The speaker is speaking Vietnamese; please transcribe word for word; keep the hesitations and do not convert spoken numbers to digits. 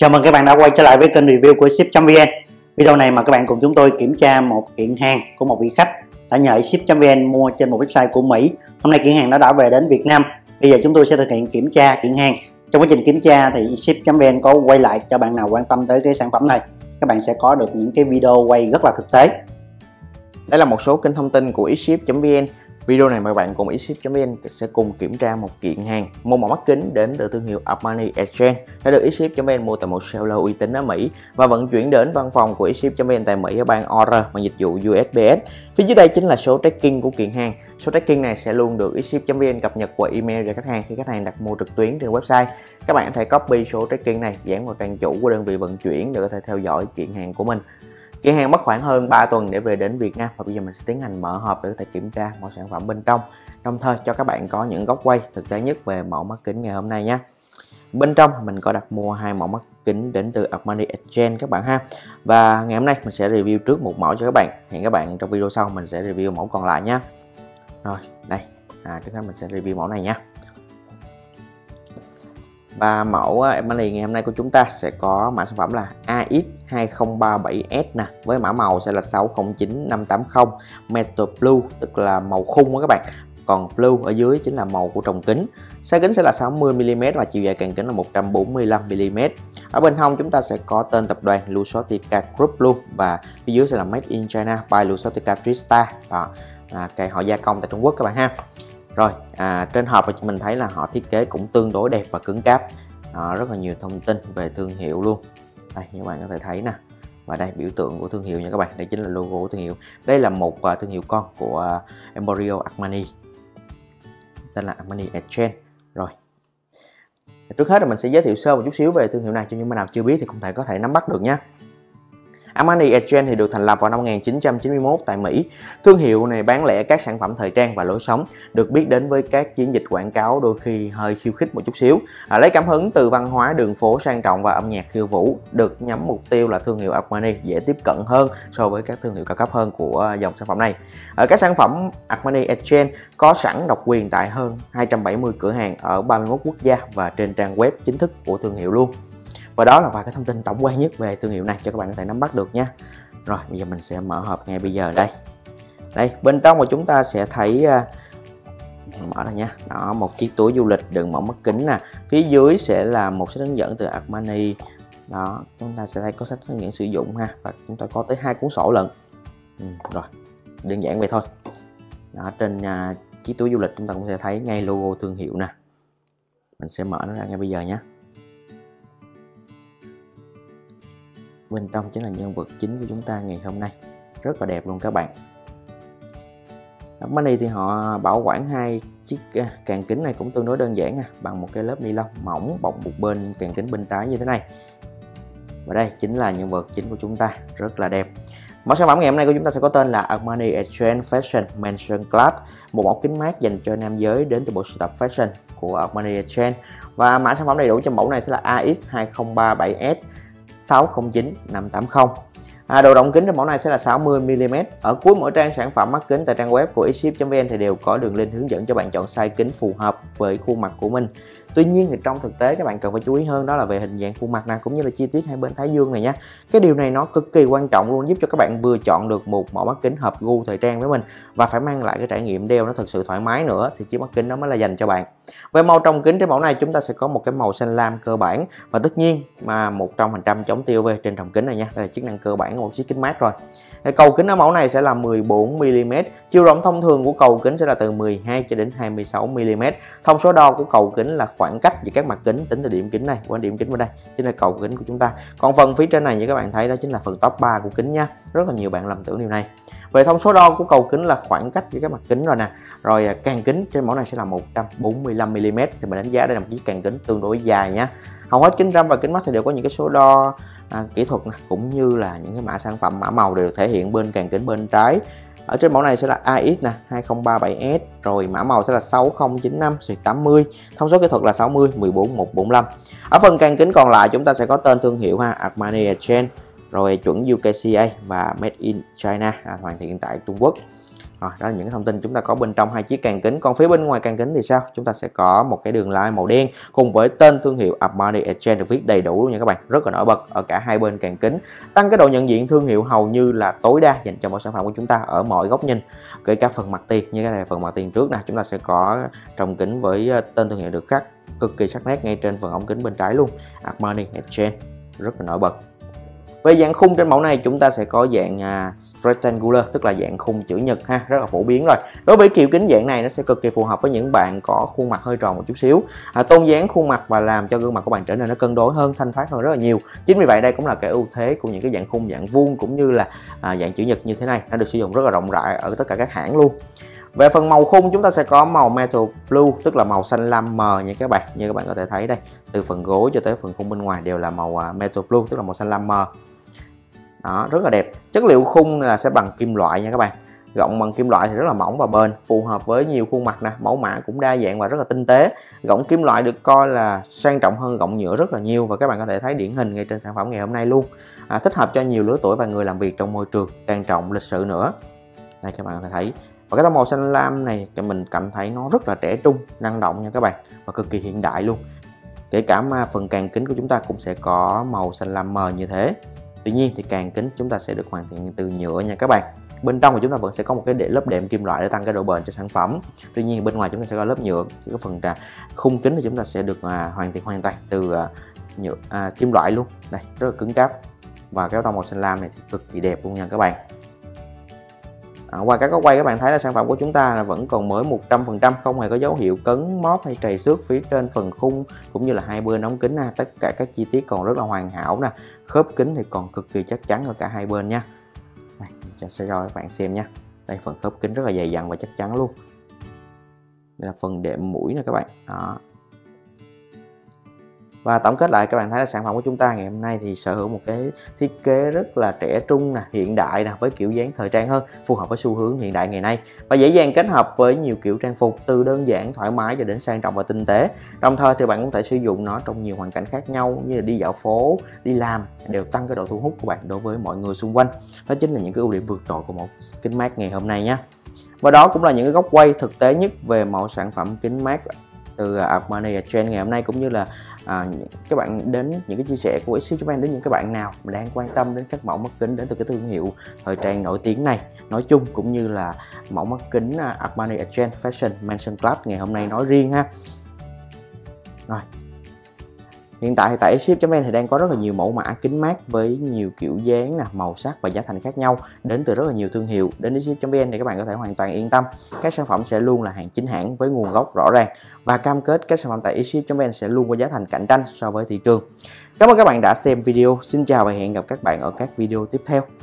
Chào mừng các bạn đã quay trở lại với kênh review của ship chấm vn. Video này mà các bạn cùng chúng tôi kiểm tra một kiện hàng của một vị khách đã nhờ ship chấm vn mua trên một website của Mỹ. Hôm nay kiện hàng nó đã về đến Việt Nam. Bây giờ chúng tôi sẽ thực hiện kiểm tra kiện hàng. Trong quá trình kiểm tra thì ship chấm vn có quay lại cho bạn nào quan tâm tới cái sản phẩm này. Các bạn sẽ có được những cái video quay rất là thực tế. Đây là một số kênh thông tin của xship chấm vn. Video này mời bạn cùng xship chấm vn sẽ cùng kiểm tra một kiện hàng, một mẫu mắt kính đến từ thương hiệu Armani Exchange đã được xship chấm vn mua tại một seller uy tín ở Mỹ và vận chuyển đến văn phòng của xship chấm vn tại Mỹ ở bang Order bằng dịch vụ u ét pê ét. Phía dưới đây chính là số tracking của kiện hàng. Số tracking này sẽ luôn được xship chấm vn cập nhật qua email cho khách hàng khi khách hàng đặt mua trực tuyến trên website. Các bạn có thể copy số tracking này dán vào trang chủ của đơn vị vận chuyển để có thể theo dõi kiện hàng của mình. Kiện hàng mất khoảng hơn ba tuần để về đến Việt Nam và bây giờ mình sẽ tiến hành mở hộp để có thể kiểm tra mọi sản phẩm bên trong, đồng thời cho các bạn có những góc quay thực tế nhất về mẫu mắt kính ngày hôm nay nhé. Bên trong mình có đặt mua hai mẫu mắt kính đến từ Armani Exchange các bạn ha. Và ngày hôm nay mình sẽ review trước một mẫu cho các bạn. Hẹn các bạn trong video sau mình sẽ review mẫu còn lại nhé. Rồi đây, à, trước hết mình sẽ review mẫu này nha. Và mẫu Armani ngày hôm nay của chúng ta sẽ có mã sản phẩm là A X hai không ba bảy S nè, với mã màu sẽ là sáu không chín năm tám không Metal Blue, tức là màu khung đó các bạn. Còn Blue ở dưới chính là màu của tròng kính. Size kính sẽ là sáu mươi mi li mét và chiều dài càng kính là một trăm bốn mươi lăm mi li mét. Ở bên hông chúng ta sẽ có tên tập đoàn Luxottica Group luôn, và phía dưới sẽ là Made in China by Luxottica Tristar. Đó, à, cái họ gia công tại Trung Quốc các bạn ha. Rồi à, trên hộp thì mình thấy là họ thiết kế cũng tương đối đẹp và cứng cáp, à, rất là nhiều thông tin về thương hiệu luôn. Đây như các bạn có thể thấy nè, và đây biểu tượng của thương hiệu nha các bạn, đây chính là logo của thương hiệu. Đây là một uh, thương hiệu con của uh, Emporio Armani, tên là Armani Exchange. Rồi trước hết là mình sẽ giới thiệu sơ một chút xíu về thương hiệu này cho những bạn nào chưa biết thì cũng thể có thể nắm bắt được nha. Armani Exchange thì được thành lập vào năm một nghìn chín trăm chín mươi mốt tại Mỹ. Thương hiệu này bán lẻ các sản phẩm thời trang và lối sống, được biết đến với các chiến dịch quảng cáo đôi khi hơi khiêu khích một chút xíu, à, lấy cảm hứng từ văn hóa đường phố sang trọng và âm nhạc khiêu vũ, được nhắm mục tiêu là thương hiệu Armani dễ tiếp cận hơn so với các thương hiệu cao cấp hơn của dòng sản phẩm này. Ở các sản phẩm Armani Exchange có sẵn độc quyền tại hơn hai trăm bảy mươi cửa hàng ở ba mươi mốt quốc gia và trên trang web chính thức của thương hiệu luôn. Và đó là vài cái thông tin tổng quan nhất về thương hiệu này cho các bạn có thể nắm bắt được nha. Rồi bây giờ mình sẽ mở hộp ngay bây giờ đây. Đây bên trong mà chúng ta sẽ thấy uh, mở ra nha. Đó, một chiếc túi du lịch đựng mẫu mắt kính nè. Phía dưới sẽ là một sách hướng dẫn từ Armani. Đó, chúng ta sẽ thấy có sách hướng dẫn sử dụng ha, và chúng ta có tới hai cuốn sổ lận. Ừ, rồi đơn giản vậy thôi. Đó, trên uh, chiếc túi du lịch chúng ta cũng sẽ thấy ngay logo thương hiệu nè. Mình sẽ mở nó ra ngay bây giờ nhé. Bên trong chính là nhân vật chính của chúng ta ngày hôm nay, rất là đẹp luôn các bạn. Armani thì họ bảo quản hai chiếc càng kính này cũng tương đối đơn giản, bằng một cái lớp ni lông mỏng bọc một bên càng kính bên trái như thế này. Và đây chính là nhân vật chính của chúng ta, rất là đẹp. Mẫu sản phẩm ngày hôm nay của chúng ta sẽ có tên là Armani Exchange Fashion Men's Class, một mẫu kính mát dành cho nam giới đến từ bộ sưu tập fashion của Armani Exchange. Và mã sản phẩm đầy đủ trong mẫu này sẽ là A X hai không ba bảy S sáu không chín năm tám không. À, độ rộng kính trong mẫu này sẽ là sáu mươi mi li mét. Ở cuối mỗi trang sản phẩm mắt kính tại trang web của xship chấm vn thì đều có đường link hướng dẫn cho bạn chọn size kính phù hợp với khuôn mặt của mình. Tuy nhiên thì trong thực tế các bạn cần phải chú ý hơn, đó là về hình dạng khuôn mặt nào cũng như là chi tiết hai bên thái dương này nhé. Cái điều này nó cực kỳ quan trọng luôn, giúp cho các bạn vừa chọn được một mẫu mắt kính hợp gu thời trang với mình và phải mang lại cái trải nghiệm đeo nó thực sự thoải mái nữa, thì chiếc mắt kính đó mới là dành cho bạn. Về màu trong kính trên mẫu này chúng ta sẽ có một cái màu xanh lam cơ bản, và tất nhiên mà một trăm phần trăm chống tia u vê trên tròng kính này nha. Đây là chức năng cơ bản của một chiếc kính mát rồi. Cái cầu kính ở mẫu này sẽ là mười bốn mi li mét. Chiều rộng thông thường của cầu kính sẽ là từ mười hai cho đến hai mươi sáu mi li mét. Thông số đo của cầu kính là khoảng cách giữa các mặt kính tính từ điểm kính này qua điểm kính bên đây, chính là cầu kính của chúng ta. Còn phần phía trên này như các bạn thấy đó chính là phần top ba của kính nha. Rất là nhiều bạn lầm tưởng điều này. Về thông số đo của cầu kính là khoảng cách giữa các mặt kính rồi nè. Rồi càng kính trên mẫu này sẽ là một trăm bốn mươi lăm mi li mét, thì mình đánh giá đây là một chiếc càng kính tương đối dài nhá. Hầu hết kính râm và kính mắt thì đều có những cái số đo À, kỹ thuật này, cũng như là những cái mã sản phẩm, mã màu đều được thể hiện bên càng kính bên trái. Ở trên mẫu này sẽ là A X nè hai không ba bảy S, rồi mã màu sẽ là sáu không chín năm tám mươi, thông số kỹ thuật là sáu mươi mười bốn một bốn lăm. Ở phần càng kính còn lại chúng ta sẽ có tên thương hiệu ha, Armani Exchange, rồi chuẩn u ca xê a và Made in China, à, hoàn thiện tại Trung Quốc. Rồi, đó là những cái thông tin chúng ta có bên trong hai chiếc càng kính. Còn phía bên ngoài càng kính thì sao? Chúng ta sẽ có một cái đường line màu đen cùng với tên thương hiệu Armani Exchange được viết đầy đủ luôn nha các bạn, rất là nổi bật ở cả hai bên càng kính, tăng cái độ nhận diện thương hiệu hầu như là tối đa dành cho mỗi sản phẩm của chúng ta ở mọi góc nhìn, kể cả phần mặt tiền. Như cái này phần mặt tiền trước nè, chúng ta sẽ có trồng kính với tên thương hiệu được khắc cực kỳ sắc nét ngay trên phần ống kính bên trái luôn, Armani Exchange, rất là nổi bật. Về dạng khung trên mẫu này chúng ta sẽ có dạng uh, rectangular, tức là dạng khung chữ nhật ha, rất là phổ biến rồi. Đối với kiểu kính dạng này nó sẽ cực kỳ phù hợp với những bạn có khuôn mặt hơi tròn một chút xíu, à, tôn dáng khuôn mặt và làm cho gương mặt của bạn trở nên nó cân đối hơn, thanh thoát hơn rất là nhiều. Chính vì vậy đây cũng là cái ưu thế của những cái dạng khung dạng vuông cũng như là à, dạng chữ nhật như thế này, nó được sử dụng rất là rộng rãi ở tất cả các hãng luôn. Về phần màu khung chúng ta sẽ có màu metal blue, tức là màu xanh lam mờ nha các bạn. Như các bạn có thể thấy đây, từ phần gối cho tới phần khung bên ngoài đều là màu metal blue, tức là màu xanh lam mờ. Đó, rất là đẹp. Chất liệu khung là sẽ bằng kim loại nha các bạn. Gọng bằng kim loại thì rất là mỏng và bền, phù hợp với nhiều khuôn mặt nè, mẫu mã cũng đa dạng và rất là tinh tế. Gọng kim loại được coi là sang trọng hơn gọng nhựa rất là nhiều và các bạn có thể thấy điển hình ngay trên sản phẩm ngày hôm nay luôn. À, thích hợp cho nhiều lứa tuổi và người làm việc trong môi trường trang trọng, lịch sự nữa. Đây các bạn có thể thấy. Và cái tông màu xanh lam này cho mình cảm thấy nó rất là trẻ trung, năng động nha các bạn, và cực kỳ hiện đại luôn. Kể cả mà phần càng kính của chúng ta cũng sẽ có màu xanh lam mờ như thế. Tuy nhiên thì càng kính chúng ta sẽ được hoàn thiện từ nhựa nha các bạn. Bên trong thì chúng ta vẫn sẽ có một cái để lớp đệm kim loại để tăng cái độ bền cho sản phẩm. Tuy nhiên bên ngoài chúng ta sẽ có lớp nhựa. Chỉ có phần khung kính thì chúng ta sẽ được à, hoàn thiện hoàn toàn từ à, nhựa à, kim loại luôn. Đây, rất là cứng cáp. Và cái tông màu xanh lam này thì cực kỳ đẹp luôn nha các bạn. À, qua các góc quay các bạn thấy là sản phẩm của chúng ta là vẫn còn mới một trăm phần trăm, không hề có dấu hiệu cấn móp hay trầy xước phía trên phần khung cũng như là hai bên ống kính ha. Tất cả các chi tiết còn rất là hoàn hảo nè, khớp kính thì còn cực kỳ chắc chắn ở cả hai bên nha. Đây, sẽ cho các bạn xem nha. Đây, phần khớp kính rất là dày dặn và chắc chắn luôn. Đây là phần đệm mũi nè các bạn. Đó. Và tổng kết lại các bạn thấy là sản phẩm của chúng ta ngày hôm nay thì sở hữu một cái thiết kế rất là trẻ trung nè, hiện đại nè, với kiểu dáng thời trang hơn, phù hợp với xu hướng hiện đại ngày nay và dễ dàng kết hợp với nhiều kiểu trang phục từ đơn giản thoải mái cho đến sang trọng và tinh tế. Đồng thời thì bạn cũng thể sử dụng nó trong nhiều hoàn cảnh khác nhau như là đi dạo phố, đi làm, đều tăng cái độ thu hút của bạn đối với mọi người xung quanh. Đó chính là những cái ưu điểm vượt trội của một kính mát ngày hôm nay nhé. Và đó cũng là những cái góc quay thực tế nhất về mẫu sản phẩm kính mát từ Armani Exchange ngày hôm nay, cũng như là à, các bạn đến những cái chia sẻ của Exip Japan đến những các bạn nào mà đang quan tâm đến các mẫu mắt kính đến từ cái thương hiệu thời trang nổi tiếng này nói chung, cũng như là mẫu mắt kính Armani Exchange Fashion Mansion Club ngày hôm nay nói riêng ha. Rồi. Hiện tại thì tại Exip Japan thì đang có rất là nhiều mẫu mã kính mát với nhiều kiểu dáng nè, màu sắc và giá thành khác nhau đến từ rất là nhiều thương hiệu. Đến Exip Japan thì các bạn có thể hoàn toàn yên tâm, các sản phẩm sẽ luôn là hàng chính hãng với nguồn gốc rõ ràng và cam kết các sản phẩm tại Exip Japan sẽ luôn có giá thành cạnh tranh so với thị trường. Cảm ơn các bạn đã xem video. Xin chào và hẹn gặp các bạn ở các video tiếp theo.